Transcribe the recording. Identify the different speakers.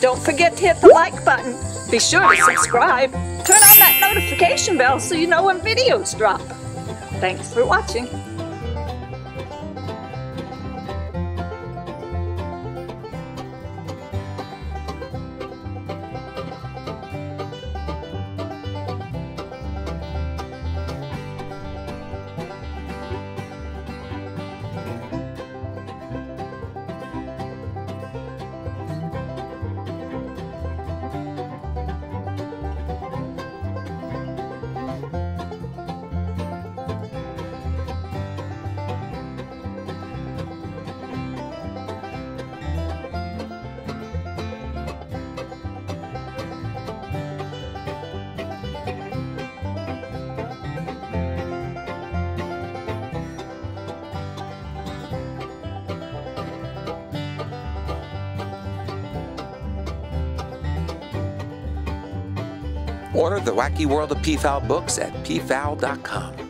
Speaker 1: Don't forget to hit the like button. Be sure to subscribe. Turn on that notification bell so you know when videos drop. Thanks for watching.
Speaker 2: Order the Wacky World of Peafowl books at peafowl.com.